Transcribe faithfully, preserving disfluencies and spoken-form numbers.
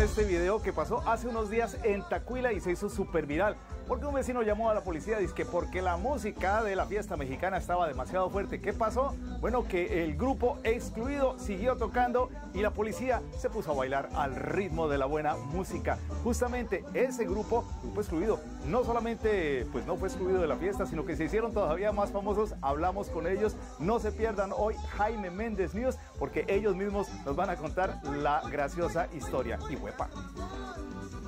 este video que pasó hace unos días en Tacuila y se hizo súper viral. Porque un vecino llamó a la policía, dice que porque la música de la fiesta mexicana estaba demasiado fuerte. ¿Qué pasó? Bueno, que el grupo Excluido siguió tocando y la policía se puso a bailar al ritmo de la buena música. Justamente ese grupo, Grupo Excluido, no solamente pues no fue excluido de la fiesta, sino que se hicieron todavía más famosos. Hablamos con ellos. No se pierdan hoy Jaime Méndez News, porque ellos mismos nos van a contar la graciosa historia. Y huepa.